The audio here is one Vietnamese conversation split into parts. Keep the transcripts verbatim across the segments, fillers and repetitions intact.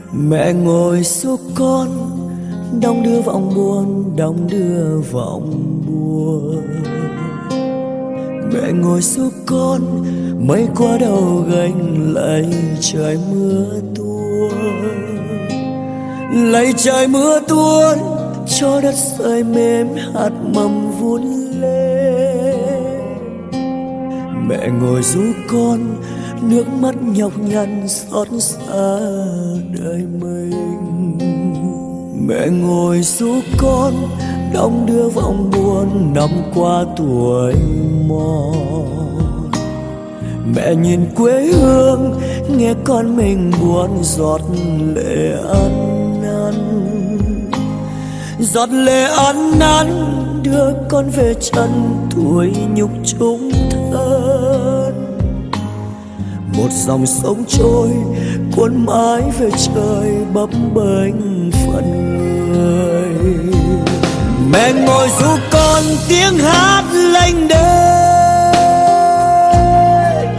Mẹ ngồi giúp con, đong đưa vọng buồn, đong đưa vọng buồn. Mẹ ngồi giúp con, mây qua đầu gánh lạy trời mưa tuôn, lạy trời mưa tuôn cho đất rơi mềm hạt mầm vun lên. Mẹ ngồi giúp con, nước mắt nhọc nhằn xót xa đời mình. Mẹ ngồi giúp con, đong đưa vọng buồn năm qua tuổi mòn. Mẹ nhìn quê hương, nghe con mình buồn giọt lệ ăn năn, giọt lệ ăn năn đưa con về chân tuổi nhục chung thân. Một dòng sông trôi cuốn mãi về trời bấp bênh phận người. Mẹ ngồi ru con tiếng hát lênh đênh,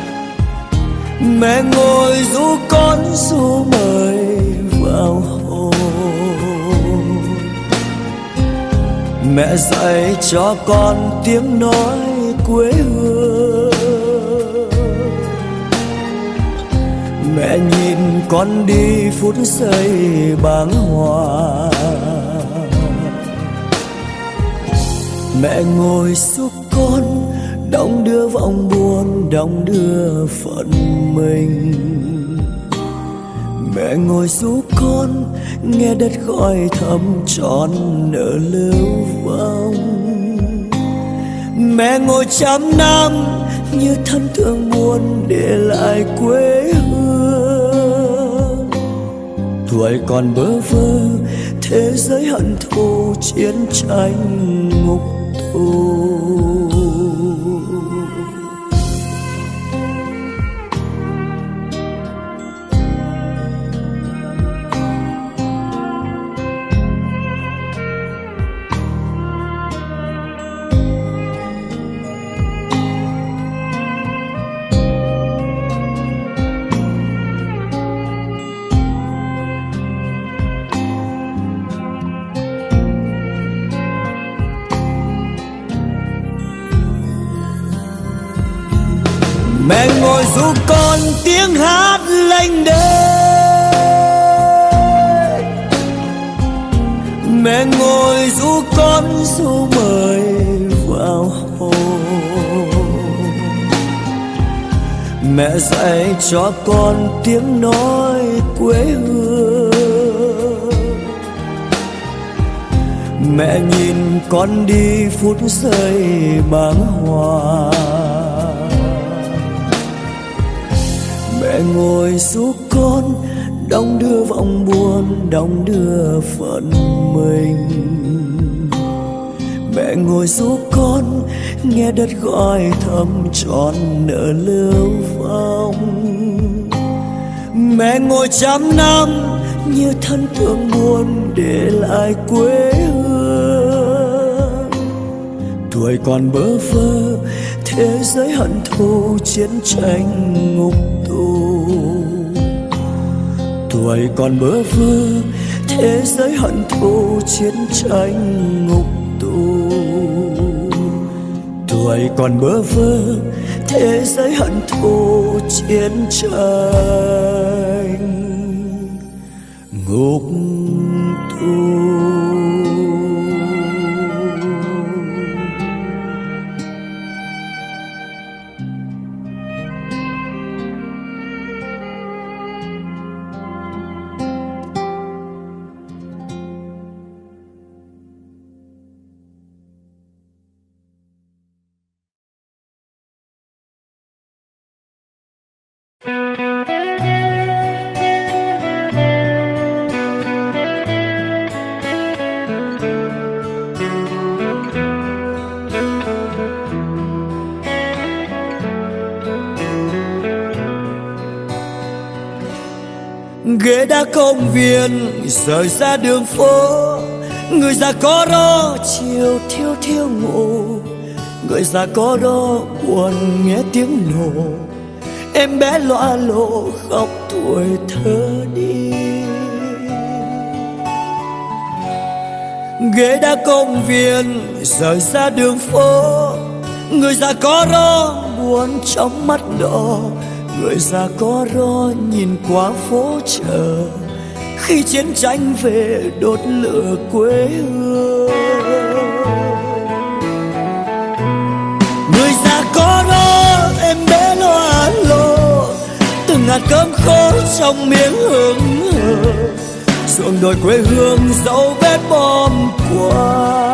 mẹ ngồi ru con ru mời vào hồ. Mẹ dạy cho con tiếng nói quê hương, mẹ nhìn con đi phút giây bàng hoàng. Mẹ ngồi giúp con, đong đưa vọng buồn, đong đưa phận mình. Mẹ ngồi giúp con, nghe đất gọi thầm tròn nợ lưu vong. Mẹ ngồi trăm năm như thân thương buồn để lại quê hương. Tuổi còn bơ vơ, thế giới hận thù chiến tranh ngục tù. Mẹ ngồi ru con tiếng hát lênh đênh, mẹ ngồi ru con ru mời vào hồ. Mẹ dạy cho con tiếng nói quê hương, mẹ nhìn con đi phút giây bàng hoàng. Mẹ ngồi giúp con, đong đưa vọng buồn, đong đưa phận mình. Mẹ ngồi giúp con, nghe đất gọi thầm tròn nợ lưu vong. Mẹ ngồi trăm năm như thân thương buồn để lại quê hương. Tuổi còn bơ vơ, thế giới hận thù chiến tranh ngục tù. Tuổi còn bơ vơ, thế giới hận thù chiến tranh ngục tù. Tuổi còn bơ vơ, thế giới hận thù chiến tranh ngục tù. Ghế đá công viên rời ra đường phố, người già có đó chiều thiêu thiêu ngủ. Người già có đó buồn nghe tiếng nổ, em bé loa lộ khóc tuổi thơ đi. ghế đá công viên rời xa đường phố. Người già có ro buồn trong mắt đỏ, người già có ro nhìn qua phố chợ khi chiến tranh về đốt lửa quê hương. Người già có ro em bé loa lô, từng hạt cơm khô trong miếng hương hờ, ruộng đồi quê hương dấu vết bom qua.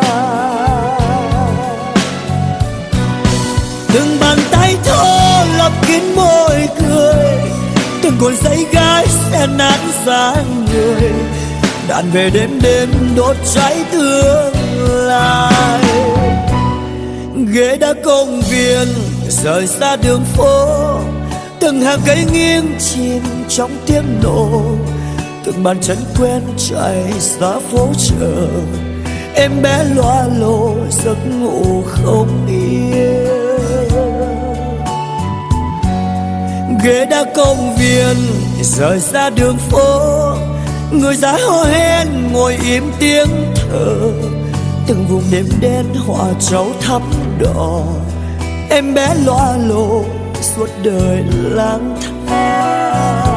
Từng bàn tay thô lấp kín môi cười, từng cuộn giấy gái xe nát dáng người, đạn về đêm đêm đốt cháy tương lai. Ghế đá công viên rời xa đường phố, từng hàng cây nghiêng chìm trong tiếng nổ, từng bàn chân quen chạy ra phố chợ, em bé loa lồ giấc ngủ không yên. Ghế đá công viên rời xa đường phố, người già hò hét ngồi im tiếng thở, từng vùng đêm đen hòa trấu thắm đỏ, em bé loa lồ suốt đời lang thang.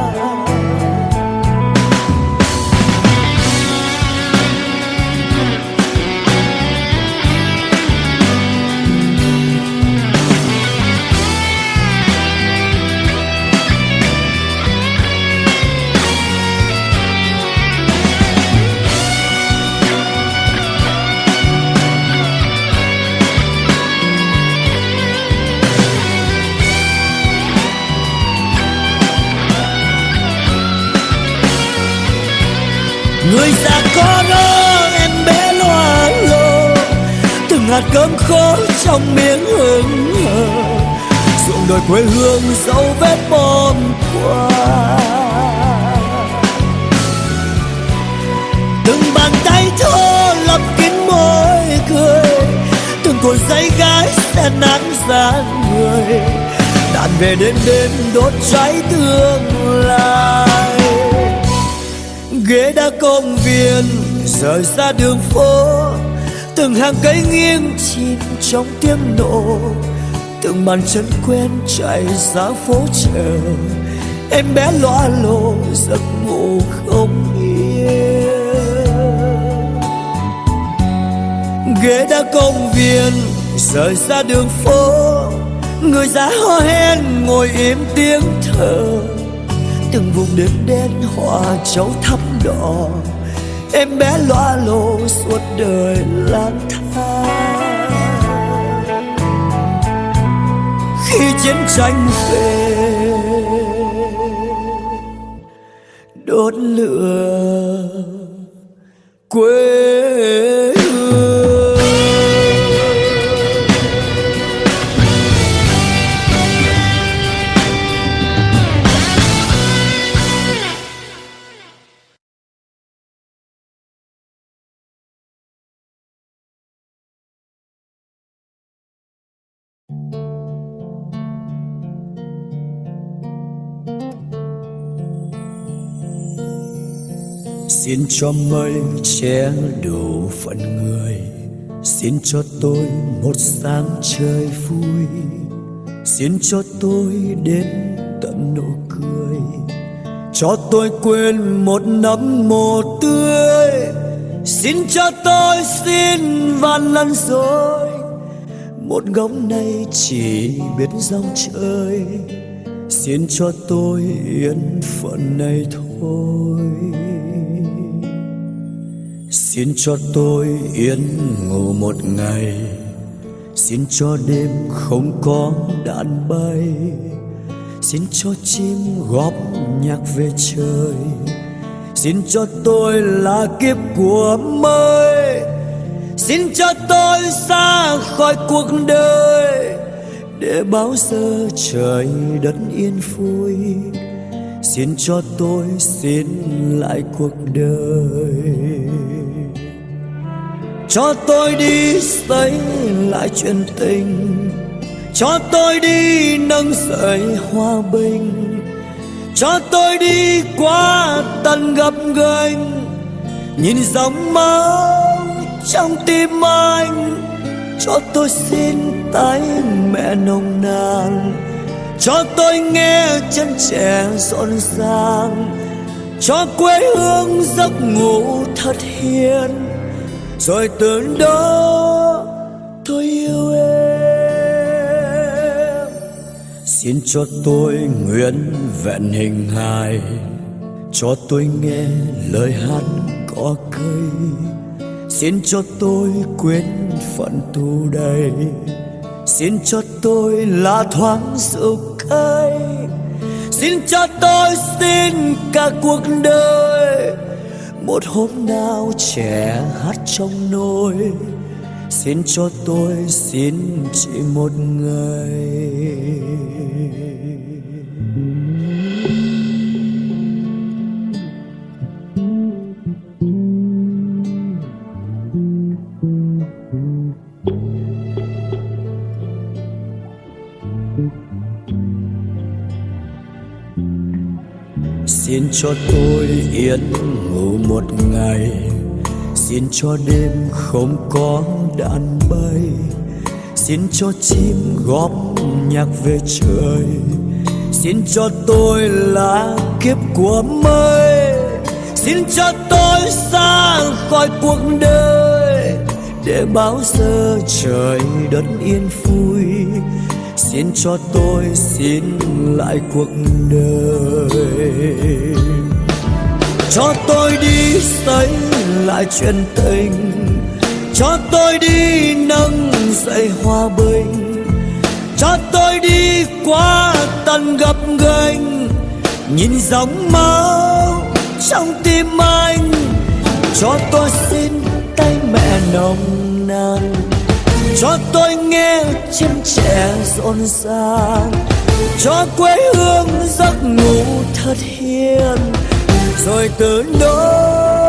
Người già có đó em bé loa lồ, từng hạt cơm khô trong miếng hương hờ, ruộng đồi quê hương dấu vết bom qua. Từng bàn tay thô lấp kín môi cười, từng cuộn giấy gái xe nát dáng người, đạn về đêm đêm đốt cháy tương lai. Ghế đá công viên rời xa đường phố, từng hàng cây nghiêng chìm trong tiếng nổ, từng bàn chân quen chạy ra phố chợ, em bé loa lồ giấc ngủ không yên. Ghế đá công viên rời xa đường phố, người già hò hét ngồi im tiếng thở, từng vùng đêm đen hòa trấu thắm đỏ, em bé loa lồ suốt đời lang thang. Khi chiến tranh về đốt lửa quê hương. Xin cho mây che đủ phận người, xin cho tôi một sáng trời vui, xin cho tôi đến tận nụ cười, cho tôi quên một nấm mồ tươi. Xin cho tôi xin vạn lần rồi, một góc này chỉ biết dòng trời, xin cho tôi yên phận này thôi. Xin cho tôi yên ngủ một ngày, xin cho đêm không có đạn bay, xin cho chim góp nhạc về trời, xin cho tôi là kiếp của mây, xin cho tôi xa khỏi cuộc đời, để bao giờ trời đất yên vui. Xin cho tôi xin lại cuộc đời, cho tôi đi xây lại chuyện tình, cho tôi đi nâng sợi hòa bình, cho tôi đi qua tận gập ghềnh, nhìn dòng máu trong tim anh. Cho tôi xin tay mẹ nồng nàn, cho tôi nghe chân trẻ rộn ràng, cho quê hương giấc ngủ thật hiền, rồi từ đó tôi yêu em. Xin cho tôi nguyện vẹn hình hài, cho tôi nghe lời hát có cây. Xin cho tôi quên phận thù đầy, xin cho tôi lá thoáng rượu cay. Xin cho tôi xin cả cuộc đời, một hôm nào trẻ hát trong nôi. Xin cho tôi xin chỉ một ngày. Xin cho tôi yên ngủ một ngày, xin cho đêm không có đàn bay, xin cho chim góp nhạc về trời, xin cho tôi là kiếp của mây, xin cho tôi xa khỏi cuộc đời để bao giờ trời đất yên vui. Xin cho tôi xin lại cuộc đời, cho tôi đi xây lại chuyện tình, cho tôi đi nâng dậy hòa bình, cho tôi đi qua tận gập ghềnh, nhìn dòng máu trong tim anh. Cho tôi xin tay mẹ nồng nàn, cho tôi nghe chân trẻ rộn ràng, cho quê hương giấc ngủ thật hiền, rồi từ đó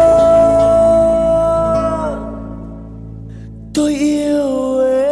tôi yêu em.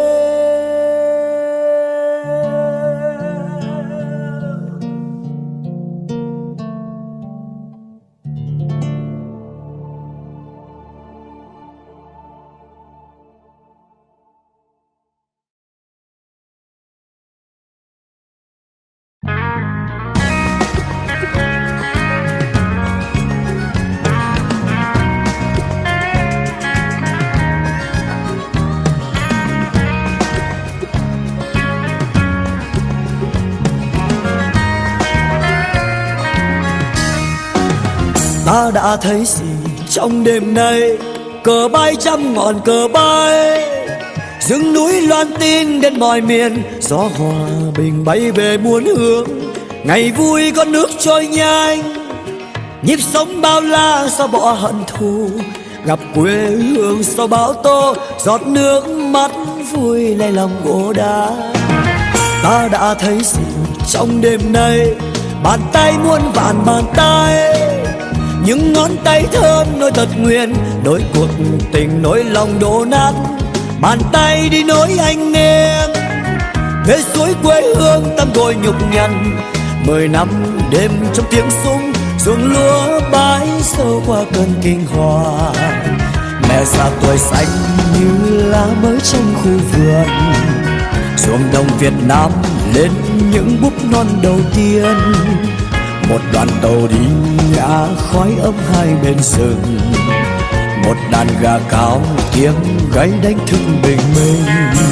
Ta đã thấy gì trong đêm nay, cờ bay trăm ngọn cờ bay, rừng núi loan tin đến mọi miền, gió hòa bình bay về muôn hướng. Ngày vui con nước trôi nhanh, nhịp sống bao la sao bỏ hận thù, gặp quê hương sau bão tố, giọt nước mắt vui lay lòng gỗ đá. Ta đã thấy gì trong đêm nay, bàn tay muôn vàn bàn tay, những ngón tay thơm nối tật nguyền, nối cuộc tình nối lòng đổ nát. Bàn tay đi nối anh em về suối quê hương tâm gội nhục nhằn. Mười năm đêm trong tiếng súng, ruộng lúa bãi sâu qua cơn kinh hoàng. Mẹ già tuổi xanh như lá mới trong khu vườn, ruộng đồng Việt Nam lên những búp non đầu tiên. Một đoàn tàu đi ngã khói ấm hai bên rừng, một đàn gà cao tiếng gáy đánh thức bình minh.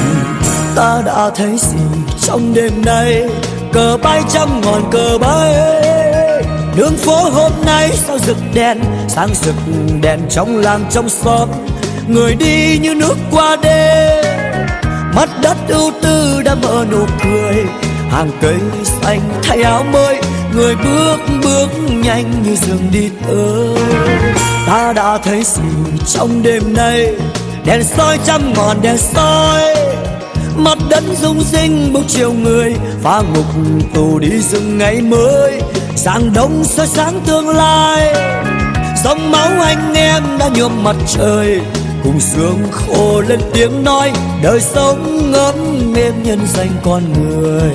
Ta đã thấy gì trong đêm nay, cờ bay trăm ngọn cờ bay, đường phố hôm nay sao rực đèn, sáng rực đèn trong làng trong xóm. Người đi như nước qua đêm, mắt đất ưu tư đã mở nụ cười. Hàng cây xanh thay áo mới, người bước bước nhanh như rừng đi tới. Ta đã thấy gì trong đêm nay, đèn soi trăm ngọn đèn soi, mặt đất rung rinh bốc chiều người, phá ngục tù đi rừng ngày mới. Sáng đông soi sáng tương lai, dòng máu anh em đã nhuộm mặt trời, cùng sương khô lên tiếng nói đời sống ngấm êm nhân danh con người.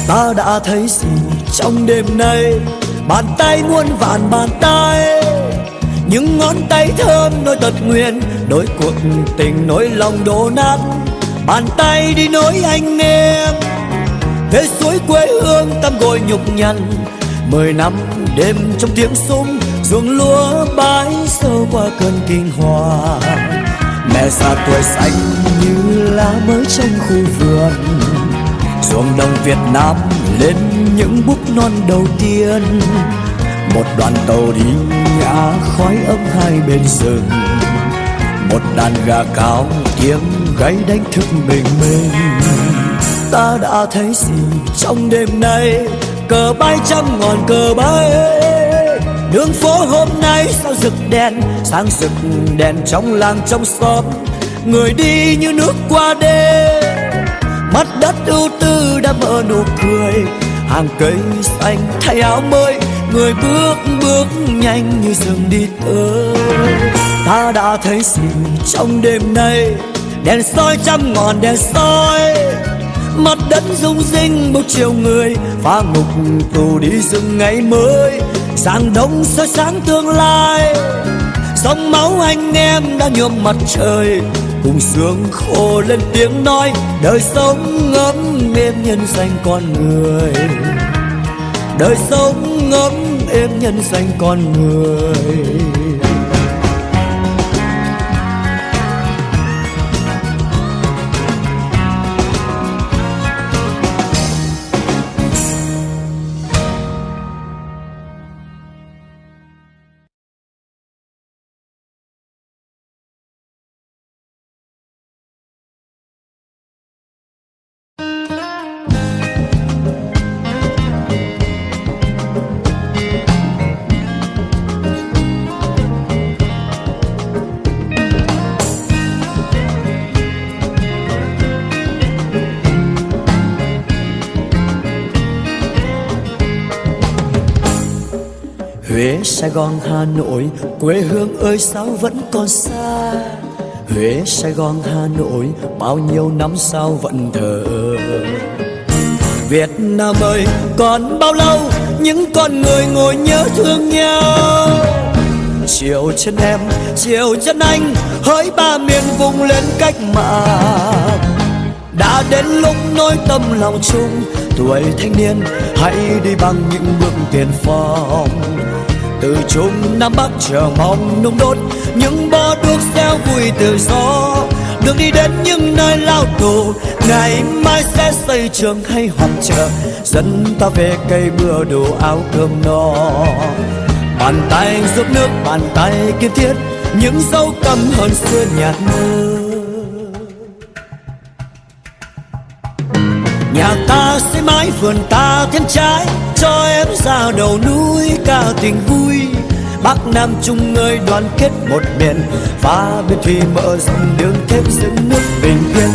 Ta đã thấy gì trong đêm nay? Bàn tay muôn vàn bàn tay, những ngón tay thơm nối tật nguyền, nối cuộc tình nối lòng đổ nát. Bàn tay đi nối anh em về suối quê hương tăm gội nhục nhằn. Mười năm đêm trong tiếng súng, ruộng lúa bãi sâu qua cơn kinh hoàng. Mẹ già tuổi xanh như lá mới trong khu vườn, ruộng đồng Việt Nam lên những búp non đầu tiên. Một đoàn tàu đi ngã khói ấm hai bên rừng, một đàn gà cao tiếng gáy đánh thức bình minh. Ta đã thấy gì trong đêm nay? Cờ bay trăm ngọn cờ bay, đường phố hôm nay sao rực đèn, sáng rực đèn trong làng trong xóm. Người đi như nước qua đêm, mắt đất ưu tư đã mở nụ cười. Hàng cây xanh thay áo mới, người bước bước nhanh như rừng đi tới. Ta đã thấy gì trong đêm nay? Đèn soi trăm ngọn đèn soi, mặt đất rung rinh một chiều người. Phá ngục tù đi dựng ngày mới, sáng đông soi sáng tương lai. Dòng máu anh em đã nhuộm mặt trời, cùng xương khô lên tiếng nói. Đời sống ngấm êm nhân danh con người, đời sống ngấm êm nhân danh con người. Huế, Sài Gòn, Hà Nội, quê hương ơi sao vẫn còn xa. Huế, Sài Gòn, Hà Nội, bao nhiêu năm sao vẫn thờ ơ. Việt Nam ơi, còn bao lâu những con người ngồi nhớ thương nhau. Chiều chân em, chiều chân anh, hỡi ba miền vùng lên cách mạng. Đã đến lúc nối tâm lòng chung, tuổi thanh niên hãy đi bằng những bước tiền phong. Từ Trung Nam Bắc chờ mong nung đốt những bó đuốc reo vui tự do. Đường đi đến những nơi lao tù, ngày mai sẽ xây trường hay họp chợ, dẫn ta về cây bừa đủ áo cơm no. Bàn tay giúp nước, bàn tay kiên thiết, những dấu căm hờn xưa nhạt mơ. Nhà ta xây mái vườn ta thêm trái, cho em ra đầu núi ca tình vui. Bắc Nam Trung ơi đoàn kết một miền, phá bên thủy mở rộng đường thêm dựng nước bình yên.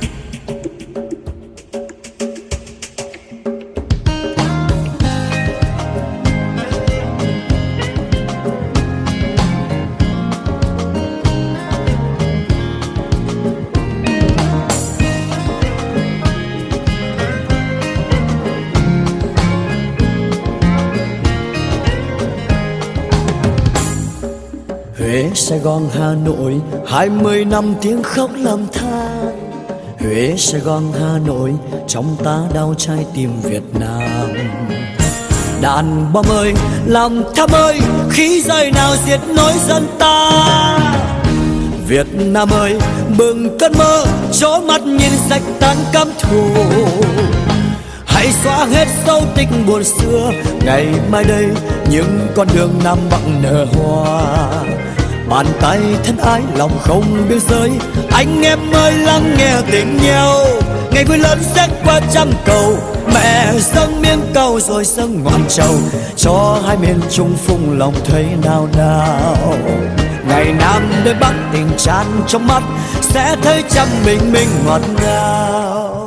Huế, Sài Gòn, Hà Nội, hai mươi năm tiếng khóc lầm than. Huế, Sài Gòn, Hà Nội, trong ta đau trái tim Việt Nam. Đàn bom ơi, lòng tham ơi, khí rơi nào diệt nỗi dân ta. Việt Nam ơi, bừng cơn mơ, chố mắt nhìn sạch tan căm thù. Hãy xóa hết dấu tích buồn xưa, ngày mai đây những con đường Nam Bắc nở hoa. Bàn tay thân ái lòng không biên giới, anh em ơi lắng nghe tình nhau. Ngày vui lớn sẽ qua trăm cầu, mẹ dâng miếng cầu rồi dâng ngọn trầu, cho hai miền chung phung lòng thấy nao nao. Ngày Nam đến Bắc tình tràn trong mắt, sẽ thấy trăm bình minh ngọt ngào.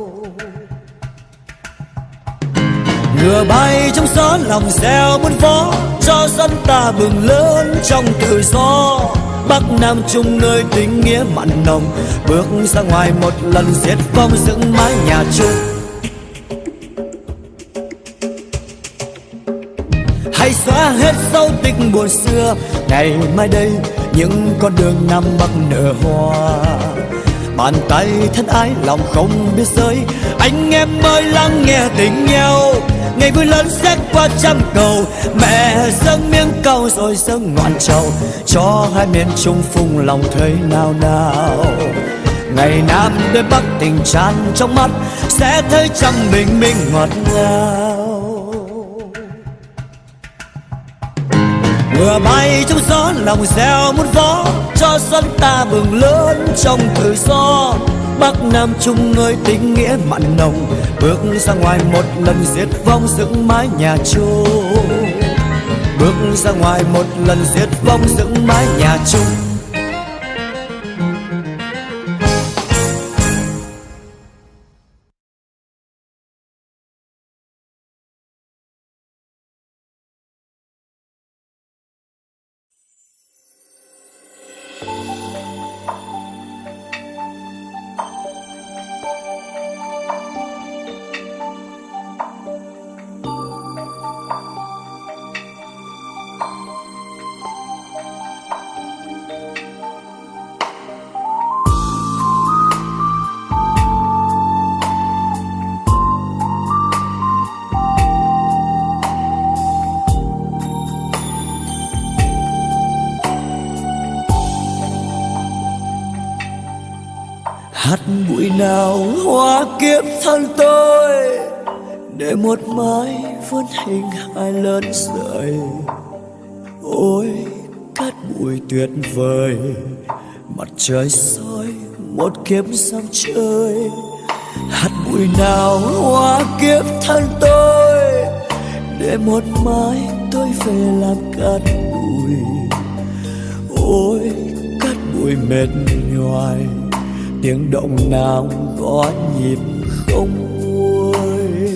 Ngựa bay trong gió lòng reo muôn vó, cho dân ta bừng lớn trong tự do. Bắc Nam Trung nơi tình nghĩa mặn nồng, bước ra ngoài một lần diệt vong dựng mái nhà chung. hãy xóa hết dấu tích buồn xưa. Ngày mai đây những con đường Nam Bắc nở hoa, bàn tay thân ái lòng không biết rơi. Anh em ơi lắng nghe tình nhau, ngày vui lớn xét qua trăm cầu. Mẹ dâng miếng cau rồi dâng ngọn trầu, cho hai miền chung phung lòng thấy nào nào. Ngày Nam đến Bắc tình tràn trong mắt, sẽ thấy trăm bình minh ngọt ngào. Mưa bay trong gió lòng reo muốn gió, cho xuân ta bừng lớn trong tự do. Bắc Nam chung ơi tình nghĩa mặn nồng, bước ra ngoài một lần diệt vong dựng mái nhà chung. Bước ra ngoài một lần diệt vong dựng mái nhà chung. Hát bụi nào hóa kiếp thân tôi, để một mái vươn hình hài lớn rời. Ôi cát bụi tuyệt vời, mặt trời soi một kiếp sao trời. Hát bụi nào hóa kiếp thân tôi, để một mai tôi về làm cát bụi. Ôi cát bụi mệt nhoài, tiếng động nào có nhịp không nguôi.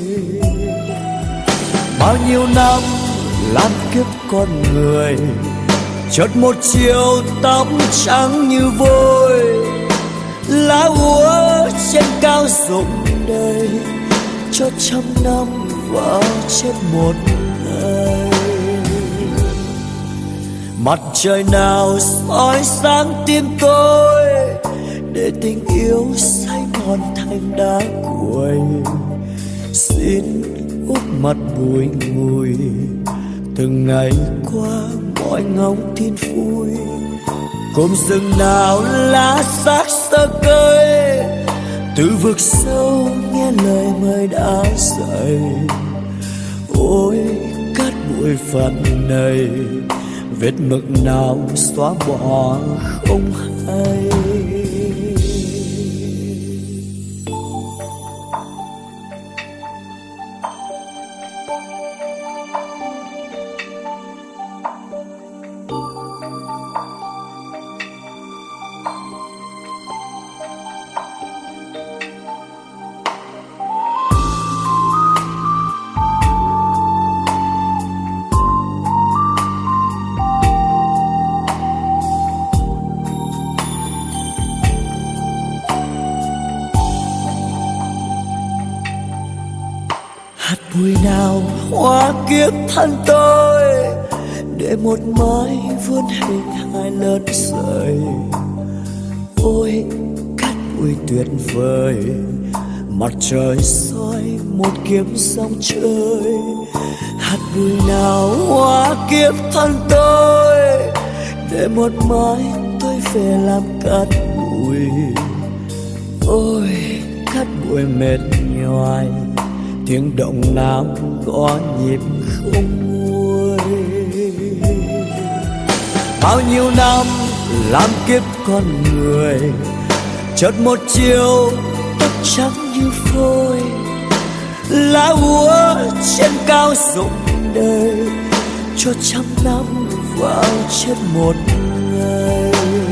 Bao nhiêu năm làm kiếp con người, chợt một chiều tóc trắng như vôi. Lá úa trên cao rụng đầy, cho trăm năm vào chết một ngày. Mặt trời nào soi sáng tim tôi, để tình yêu say mòn thành đá cuội. Xin úp mặt bụi ngùi, từng ngày qua mọi ngóng tin vui. Cụm rừng nào lá xác sơ cơi, từ vực sâu nghe lời mời đã dậy. Ôi cát bụi phận này, vết mực nào xóa bỏ không hay. Hạt bụi nào hóa kiếp thân tôi, để một mái vươn hình hài lớn rời. Ôi cát bụi tuyệt vời, mặt trời soi một kiếm sóng trời. Hạt bụi nào hóa kiếp thân tôi, để một mái tôi về làm cát bụi. Ôi cát bụi mệt nhoài, tiếng động nào có nhịp không nguôi. Bao nhiêu năm làm kiếp con người, chợt một chiều tóc trắng như phôi. Lá úa trên cao rụng đầy, cho trăm năm vào chết một ngày.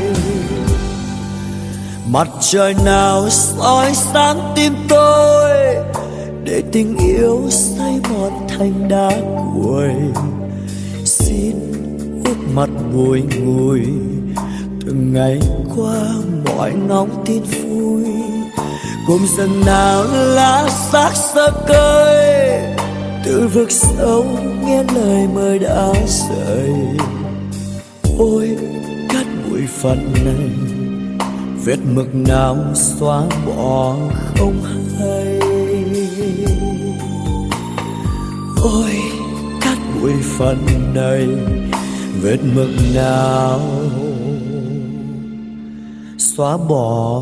Mặt trời nào soi sáng tim tôi, để tình yêu say mòn thành đá cuội. Xin úp mặt bụi ngùi, từng ngày qua mọi ngóng tin vui. Cùng rừng nào lá xác sơ cơi, từ từ vực sâu nghe lời mời đã rời. Ôi cát bụi phận này, vết mực nào xóa bỏ không hay. Ôi cát bụi phận này, vết mực nào xóa bỏ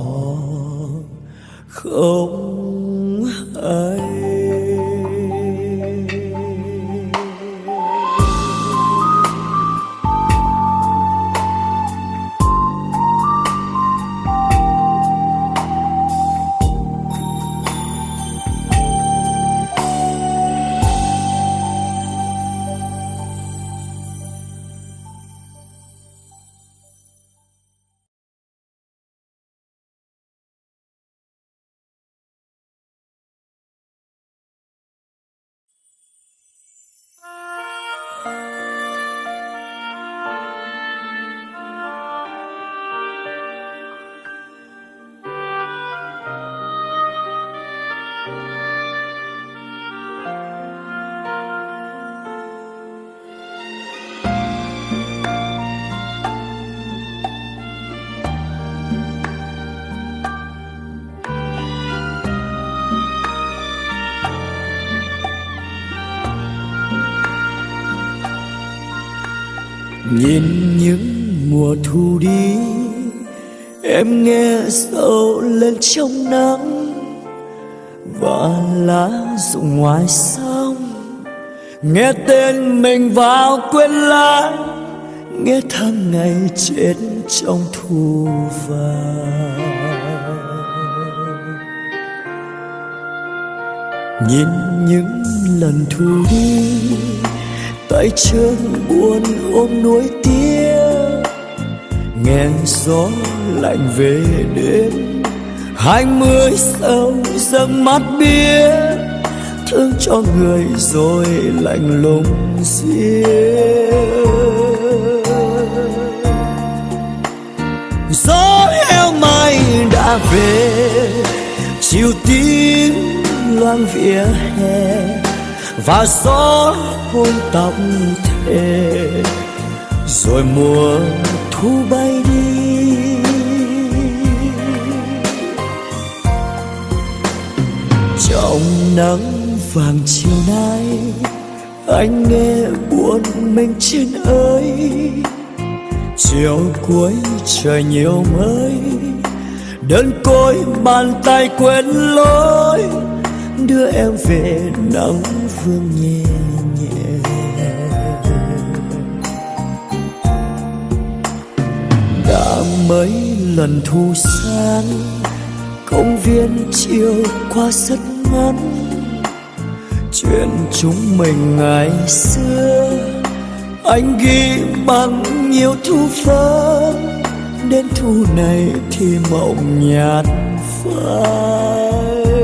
không hay. Nhìn những mùa thu đi, em nghe sầu lên trong nắng và lá rụng ngoài sông. Nghe tên mình vào quên lãng, nghe tháng ngày chết trong thu vàng. Nhìn những lần thu đi, tay chân buồn ôm nuối tiếc. Nghe gió lạnh về đêm, hai mươi sầu dâng mắt biết. Thương cho người rồi lạnh lùng riêng. Gió heo mai đã về, chiều tím loang vỉa hè và gió hôn tóc thề. Rồi mùa thu bay đi, trong nắng vàng chiều nay anh nghe buồn mình trên ơi. Chiều cuối trời nhiều mây, đơn côi bàn tay quên lối. Đưa em về nắng vương nhẹ nhẹ. Đã mấy lần thu sang, công viên chiều qua rất ngắn. Chuyện chúng mình ngày xưa anh ghi bằng nhiều thu phấn. Đến thu này thì mộng nhạt phai.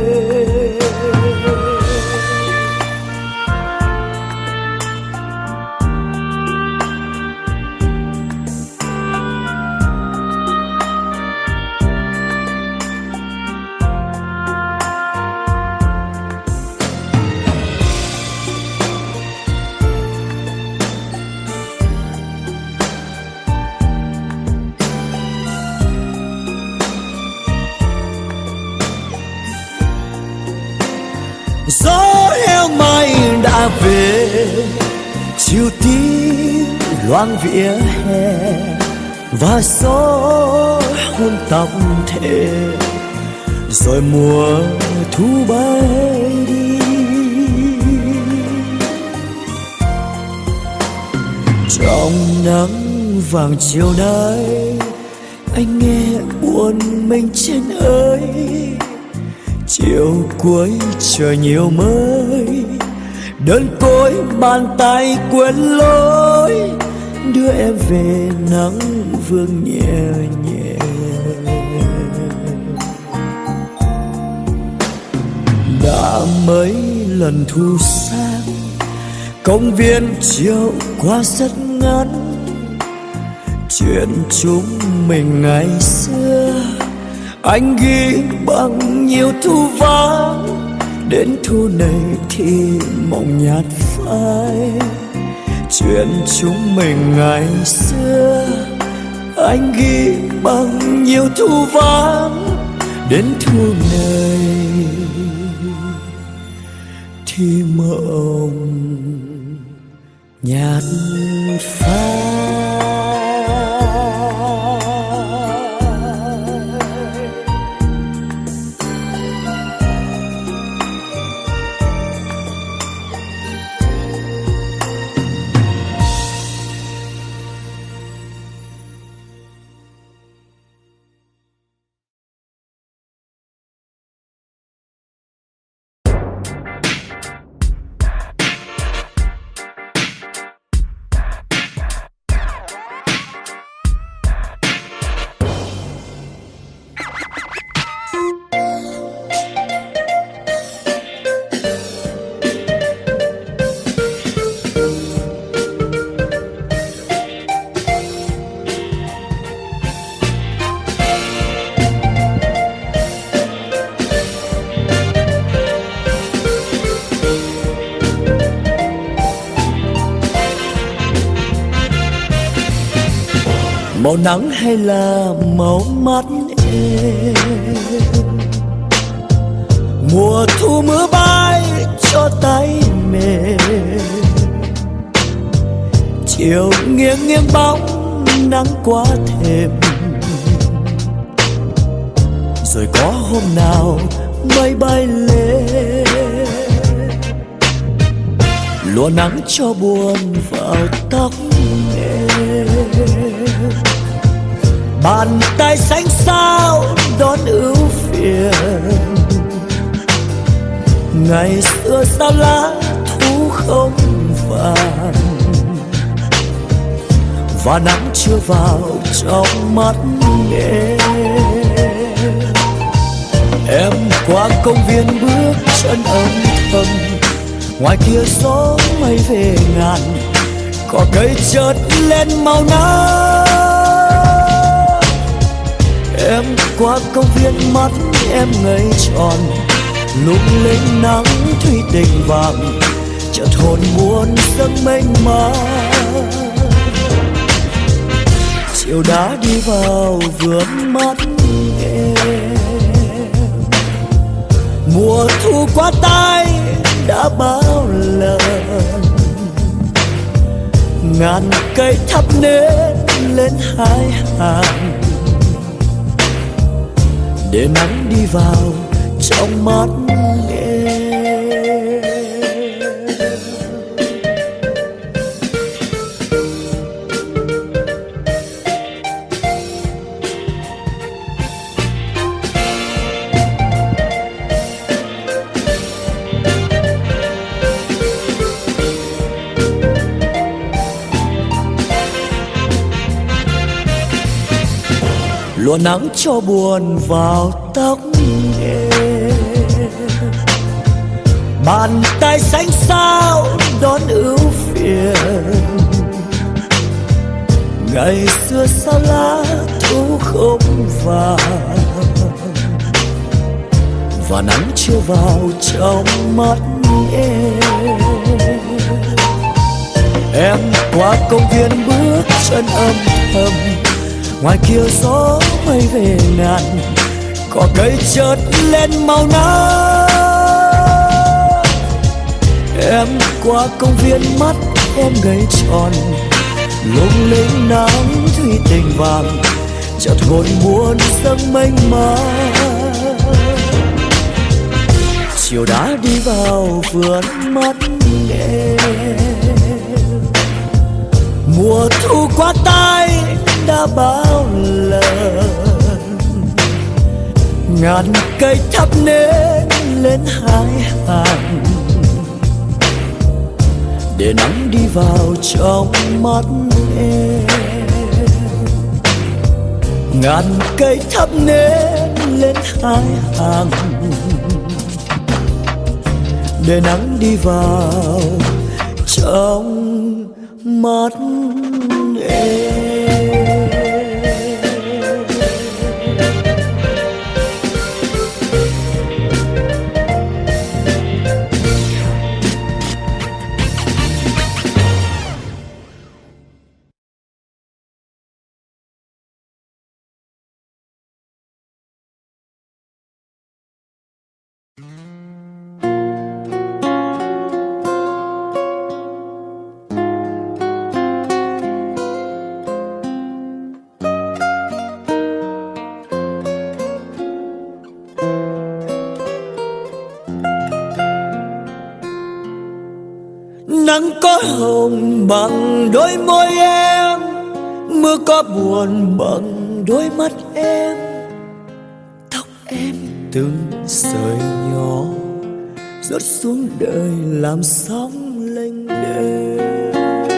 Gió heo mai đã về, chiều tím loang vỉa hè và gió hôn tóc thề. Rồi mùa thu bay đi, trong nắng vàng chiều nay anh nghe buồn mình trên ơi. Chiều cuối trời nhiều mây, đơn côi bàn tay quên lối. Đưa em về nắng vương nhẹ nhẹ. Đã mấy lần thu sang, công viên chiều qua rất ngắn. Chuyện chúng mình ngày xưa anh ghi bằng nhiều thu vắng. Đến thu này thì mộng nhạt phai, chuyện chúng mình ngày xưa anh ghi bằng nhiều thu vắng. Đến thu này thì mộng nhạt phai. Màu nắng hay là màu mắt em, mùa thu mưa bay cho tay mềm, chiều nghiêng nghiêng bóng nắng qua thềm. Rồi có hôm nào mây bay lên, lúa nắng cho buồn vào tóc em. Bàn tay xanh xao đón ưu phiền, ngày xưa sao lá thu không vàng, và nắng chưa vào trong mắt em. Em qua công viên bước chân âm thầm, ngoài kia gió mây về ngàn, cỏ cây chợt lên màu nắng. Em qua công viên mắt em ngây tròn, lung linh nắng thủy tình vàng, chợt hồn buồn dâng mênh mang. Chiều đã đi vào vườn mắt em, mùa thu qua tay đã bao lần, ngàn cây thắp nến lên hai hàng, để nắng đi vào trong mắt em. Lúa nắng cho buồn vào tóc em, bàn tay xanh xao đón ưu phiền, ngày xưa sao lá thu không vàng, và nắng chưa vào trong mắt em. Em qua công viên bước chân âm thầm, ngoài kia gió mây về ngàn, cỏ cây chợt lên màu nắng. Em qua công viên mắt em ngây tròn, lung linh nắng thủy tình vàng, chợt hồn buồn dâng mênh mang. Chiều đã đi vào vườn mắt em, mùa thu qua tay đã bao lần, ngàn cây thắp nến lên hai hàng, để nắng đi vào trong mắt em. Ngàn cây thắp nến lên hai hàng, để nắng đi vào trong mắt em. Nắng có hồng bằng đôi môi em, mưa có buồn bằng đôi mắt em. Tóc em từng sợi nhỏ rớt xuống đời làm sóng lênh đênh.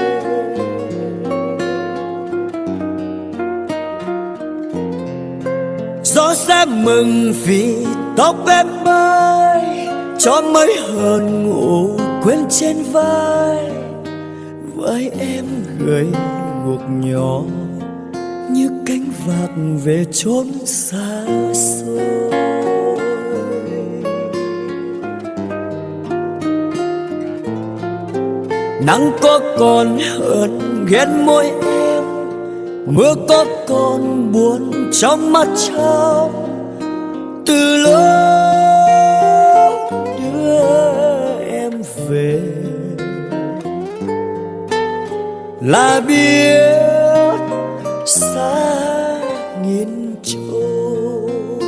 Gió sẽ mừng vì tóc em bay, cho mấy hờn ngủ quên trên vai. Vai em gầy guộc nhỏ như cánh vạc về chốn xa xôi. Nắng có còn hờn ghen môi em, mưa có còn buồn trong mắt trong. Từ lúc đưa em về là biết xa nghìn trôi.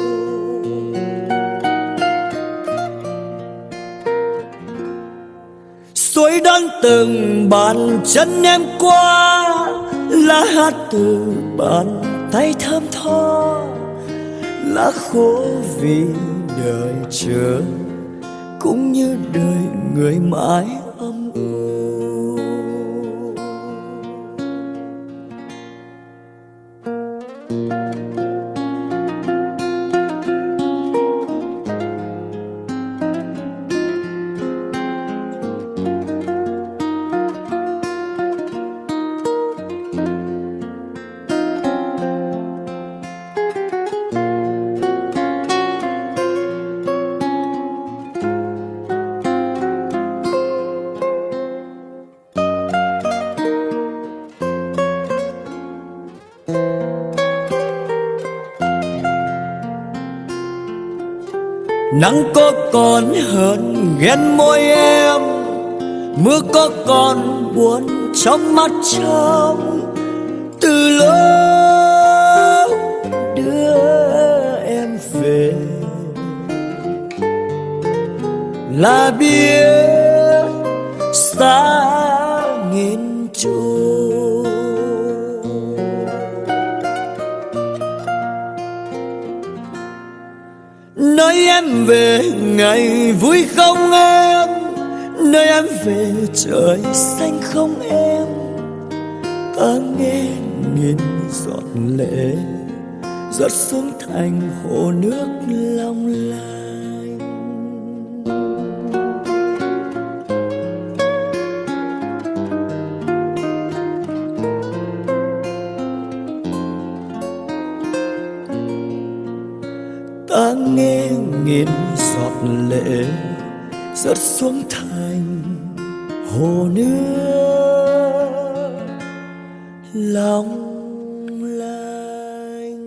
Suối đón từng bàn chân em qua, lá hát từ bàn tay thơm tho. Lá khô vì đời chờ, cũng như đời người mãi âm u. Nắng có còn hờn ghen môi em, mưa có còn buồn trong mắt trong. Từ lúc đưa em về là biết xa nghìn trôi. Nơi em về ngày vui không em, nơi em về trời xanh không em. Ta nghe nghìn giọt lệ rớt xuống thành hồ nước long lanh. Ta nghe nghìn giọt lệ rớt xuống thành hồ nước long lanh.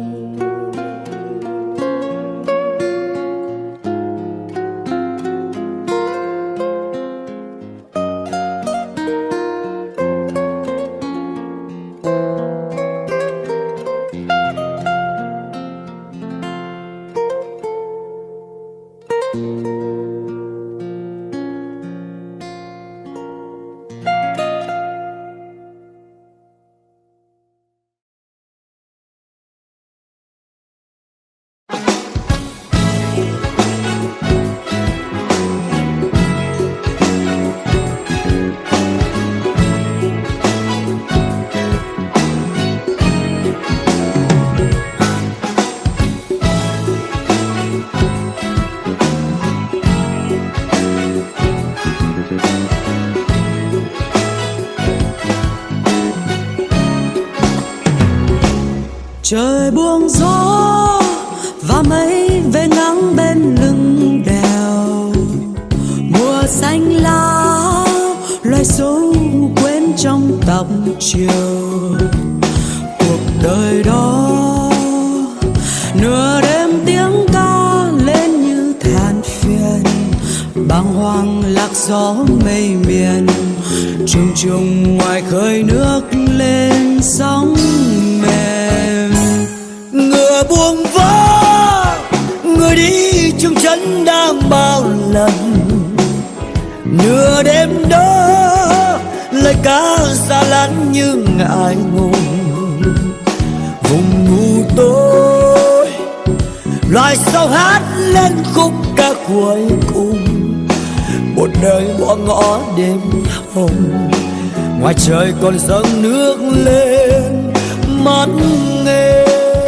Trời buông gió và mây về nắng bên lưng đèo. Mùa xanh lá loài sâu quên trong tóc chiều. Cuộc đời đó nửa đêm tiếng ca lên như than phiền. Bàng hoàng lạc gió mây miền, trùng trùng ngoài khơi nước lên sóng mềm. Ngựa buông vó, người đi chung chân đang bao lần. nửa đêm đó lời ca xa lánh như ngại ngùng. Vùng ngủ tối loài sâu hát lên khúc ca cuối cùng. Một đời bỏ ngõ đêm hồng, ngoài trời còn dâng nước lên mắt nghe.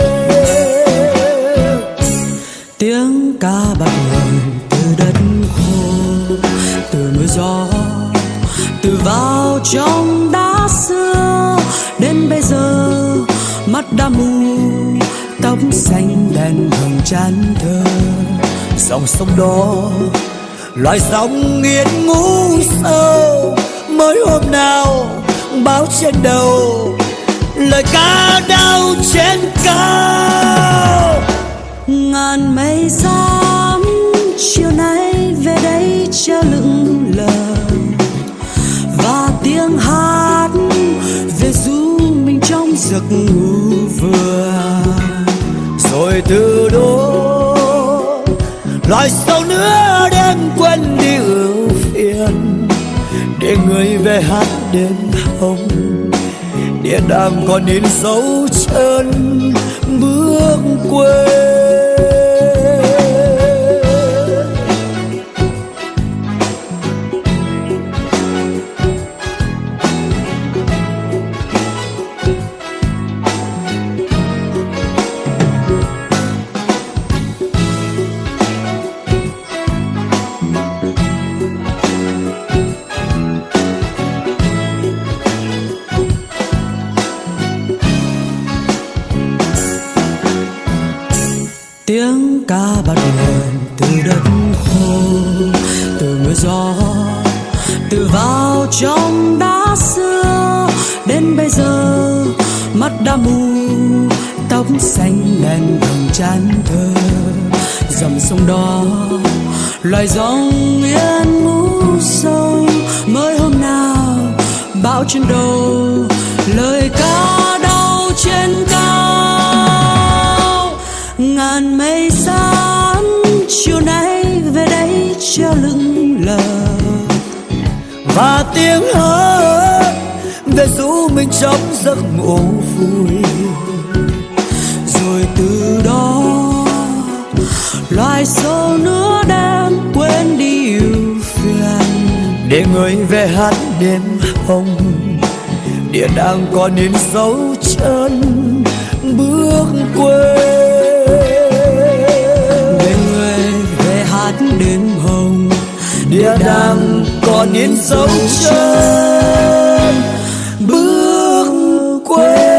Tiếng ca bắt nguồn từ đất khô, từ mưa gió, từ vào trong đá xưa. Đến bây giờ mắt đã mù, tóc xanh đèn hồng chán thơ. Dòng sông đó loài sóng nghiến ngủ sâu, mới hôm nào báo trên đầu lời ca đau trên cao. Ngàn mây xám chiều nay về đây treo lững lờ, và tiếng hát về du mình trong giấc ngủ vừa. Rồi từ đó loài sâu nữa đêm quên đi ưu phiền, để người về hát đêm hồng. Địa đàng còn in dấu chân bước quê. Tiếng ca bắt nguồn từ đất khô, từ mưa gió, từ vào trong đá xưa. Đến bây giờ mắt đã mù, tóc xanh đèn hồng chán thơ. Dòng sông đó loài rong yên ngủ sâu, mới hôm nào bão trên đầu lời ca đau trên cao. Ngàn mây xám chiều nay về đây treo lững lờ, và tiếng hát về du mình trong giấc ngủ vui. rồi từ đó loài sâu nữa đem quên đi ưu phiền, để người về hát đêm hồng. Địa đàng còn in dấu chân bước quê. để người về hát đêm hồng. Địa đàng còn in dấu chân bước quê.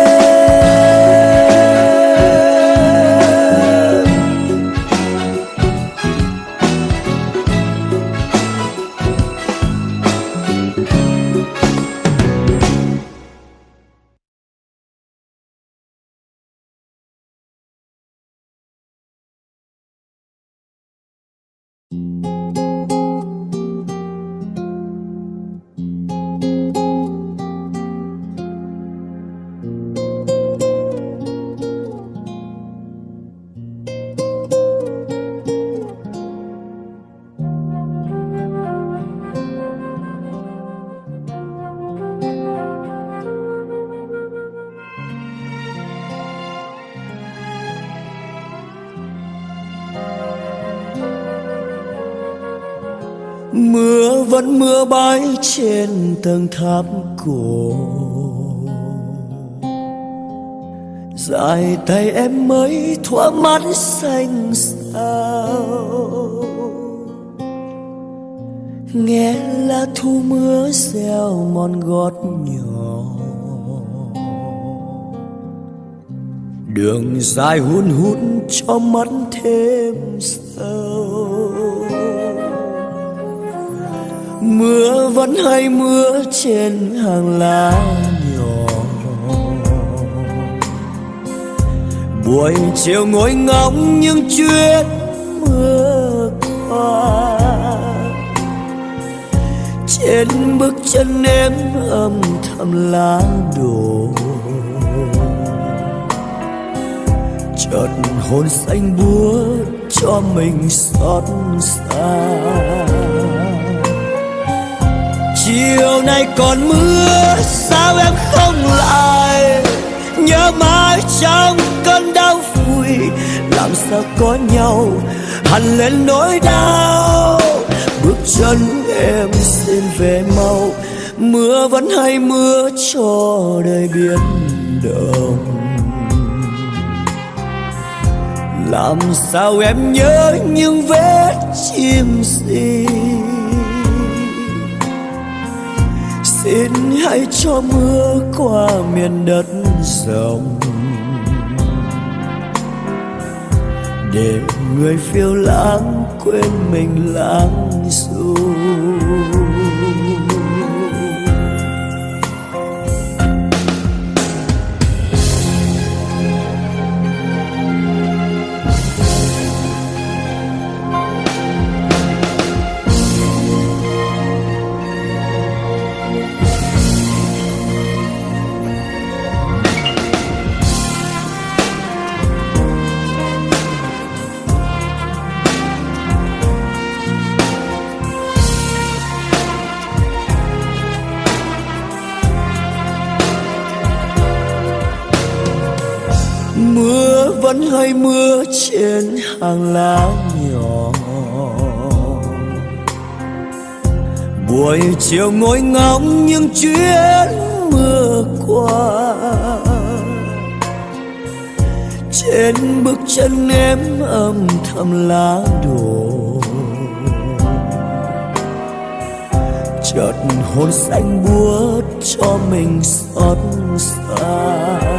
Mưa vẫn mưa bãi trên tầng tháp cổ, dài tay em mới thoa mắt xanh sao. Nghe lá thu mưa reo mòn gót nhỏ, đường dài hun hút cho mắt thêm sâu. Mưa vẫn hay mưa trên hàng lá nhỏ, buổi chiều ngồi ngóng những chuyện mưa qua. Trên bước chân em âm thầm lá đổ, chợt hồn xanh buốt cho mình xót xa. chiều nay còn mưa sao em không lại, nhớ mãi trong cơn đau vui, làm sao có nhau hằn lên nỗi đau. Bước chân em xin về mau, mưa vẫn hay mưa cho đời biến động. Làm sao em nhớ những vết chim gì, xin hãy cho mưa qua miền đất rộng, để người phiêu lãng quên mình lãng du. Mưa vẫn hay mưa trên hàng lá nhỏ, buổi chiều ngồi ngóng những chuyến mưa qua. Trên bước chân em âm thầm lá đổ, chợt hôn xanh buốt cho mình xót xa.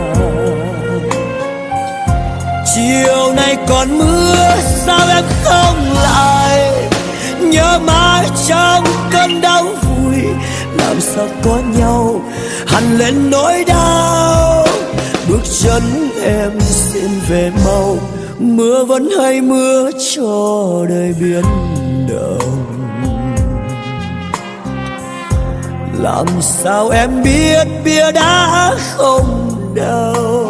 Chiều nay còn mưa sao em không lại, nhớ mãi trong cơn đau vui, làm sao có nhau hằn lên nỗi đau. Bước chân em xin về mau, mưa vẫn hay mưa cho đời biến động. Làm sao em biết bia đá không đau,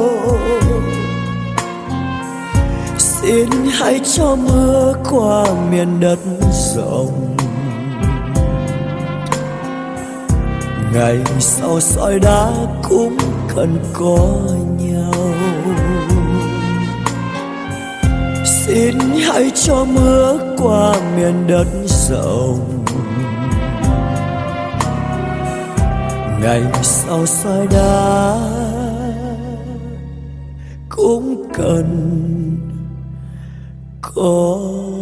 xin hãy cho mưa qua miền đất rộng. Ngày sau sỏi đá cũng cần có nhau, xin hãy cho mưa qua miền đất rộng. Ngày sau sỏi đá cũng cần có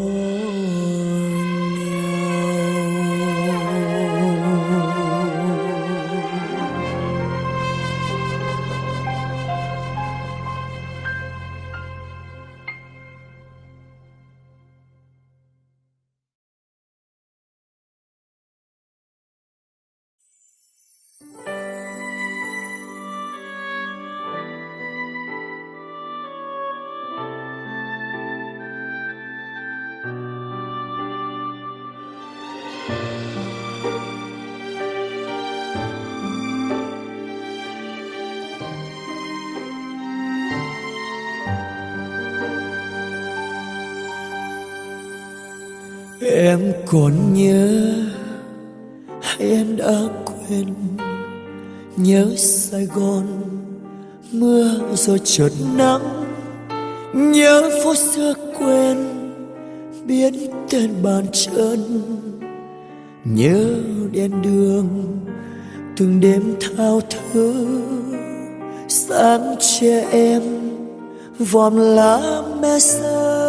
em còn nhớ hay em đã quên? Nhớ Sài Gòn mưa rồi chợt nắng, nhớ phố xưa quên biết tên bàn chân, nhớ đèn đường từng đêm thao thức sáng trẻ em vòm lá me xa.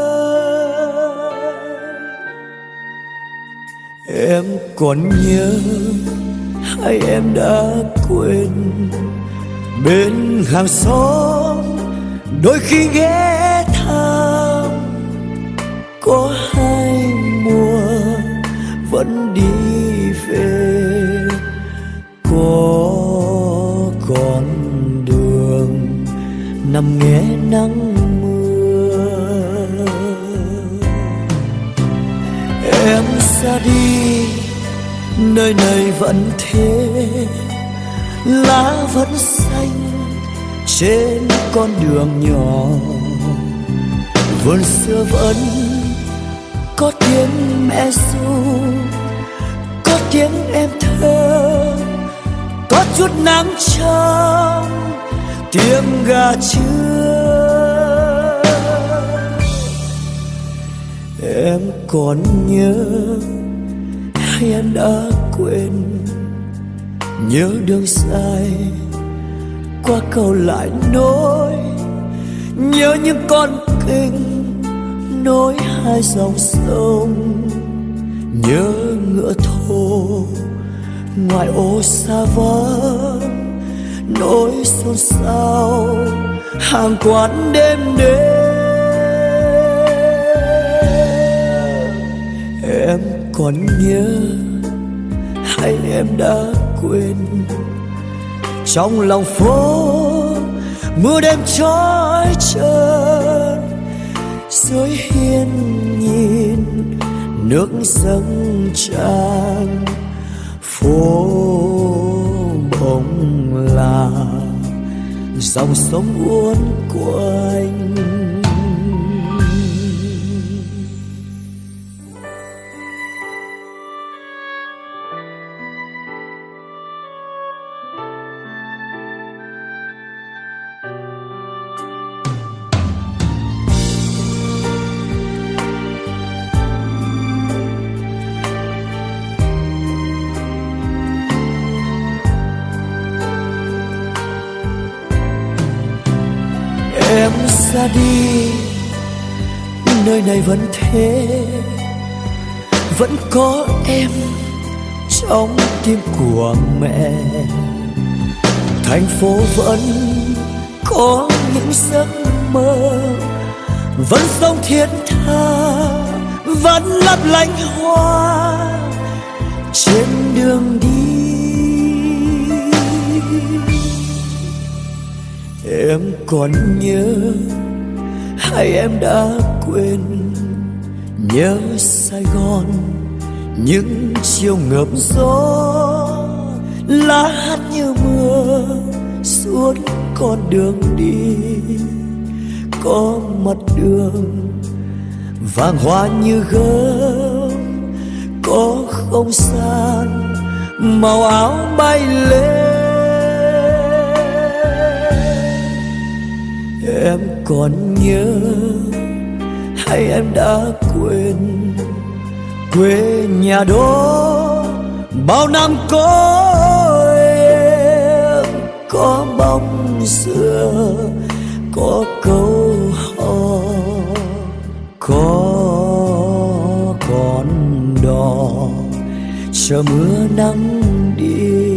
Em còn nhớ hay em đã quên? Bên hàng xóm đôi khi ghé thăm, có hai mùa vẫn đi về, có con đường nằm nghe nắng mưa. Em ra đi nơi này vẫn thế, lá vẫn xanh trên con đường nhỏ, vườn xưa vẫn có tiếng mẹ ru, có tiếng em thơ chút nắng trong tiếng gà trưa. Em còn nhớ hay em đã quên, nhớ đường dài qua cầu lại nối, nhớ những con kênh nối hai dòng sông, nhớ ngựa thồ ngoài ô xa vắng, nỗi xôn xao hàng quán đêm đêm. Em còn nhớ hay em đã quên, trong lòng phố mưa đêm trói trơn, dưới hiên nhìn nước dâng tràn, phố bỗng là dòng sông uốn quanh. Em ra đi, nơi này vẫn thế, vẫn có em trong tim của mẹ. Thành phố vẫn có những giấc mơ, vẫn sông thiết tha, vẫn lấp lánh hoa trên đường đi. Em còn nhớ hay em đã quên, nhớ Sài Gòn những chiều ngập gió, lá hát như mưa suốt con đường đi. Có mặt đường vàng hoa như gấm, có không gian màu áo bay lên. Em còn nhớ hay em đã quên, quê nhà đó bao năm có em, có bóng dừa, có câu hò, có con đò chờ mưa nắng đi.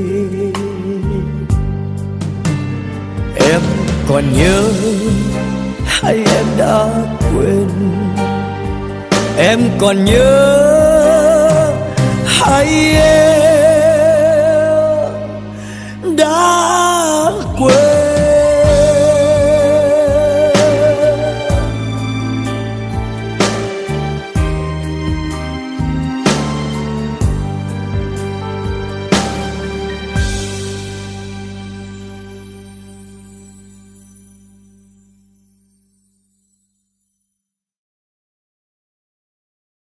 Em còn nhớ hay em đã quên, em còn nhớ